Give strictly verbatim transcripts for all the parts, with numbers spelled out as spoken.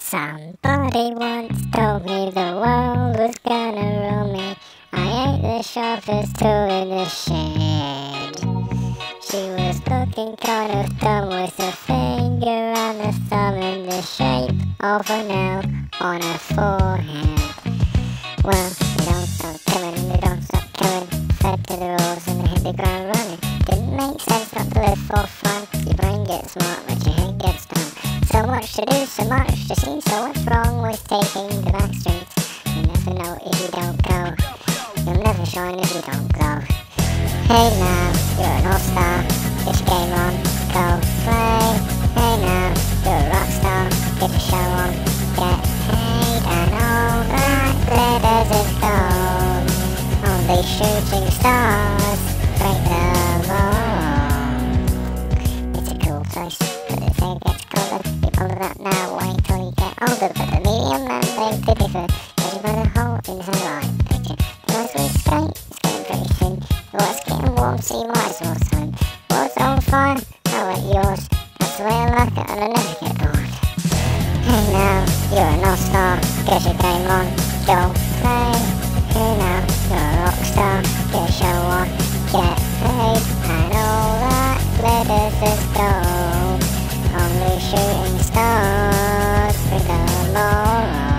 Somebody once told me the world was gonna roll me. I ate the sharpest tool in the shed. She was looking kind of dumb with a finger and a thumb in the shape of a nail on her forehead. Well, they don't stop coming, they don't stop coming. Fed to the rules and they hit the ground running. Didn't make sense not to live for fun. Your brain gets smart but your head gets dumb. So much to do, so much to see, so what's wrong with taking the back streets? You never know if you don't go. You'll never shine if you don't glow. Hey now, you're an all-star, get your game on, go play. Hey now, you're a rock star, get your show on, get paid. And all that glitters is gold. Only shooting stars break the mold. It's a cool place, but they say it gets colder. People do that now, wait till you get older. But the medium man begs to differ, judging by the hole in her right picture. The nice way straight, it's getting pretty thin. What's getting warm, see might as well swim. What's on fire? I'll let yours. That's the way I like it, and I never get bored. Hey now, you're an all-star, get your game on, go play. Hey now, you're a rock star, get a show on, get paid. And all that glitters is gold. Only shooting stars bring the mold.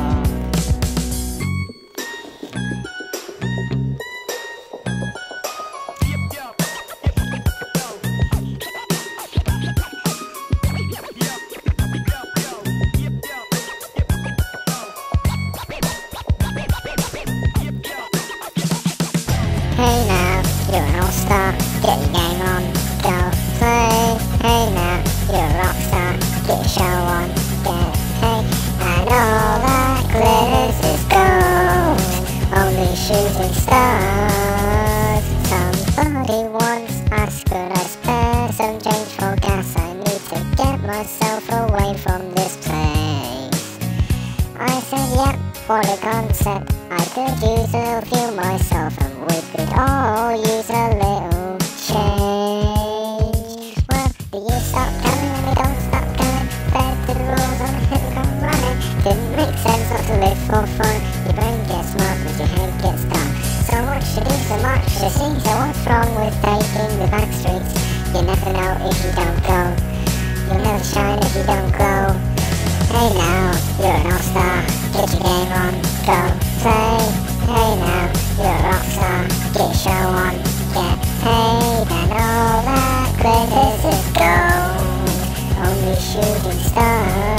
Hey now, you're an all-star, get your game on, go play. Hey now, you're a rock star, get your show on, get paid. And all that glitters is gold, only shooting stars. Somebody once asked, could I spare some change for gas? I need to get myself away from this place. I said, yep, what a concept. I could use a little fuel myself, and we could all use a little change. Well, the years stop coming and they don't stop coming. Fed to the rules and the hit come running. Didn't make sense not to live for fun. Your brain gets smart but your head gets dumb. So much to do, so much to see. So what's wrong with taking the back streets? You never know if you don't go. You'll never shine if you don't glow. Hey now, you're an all-star, get your game on, go play. Hey now, you're a rock star, get your show on, get paid. And all that glitters is gold, only shooting stars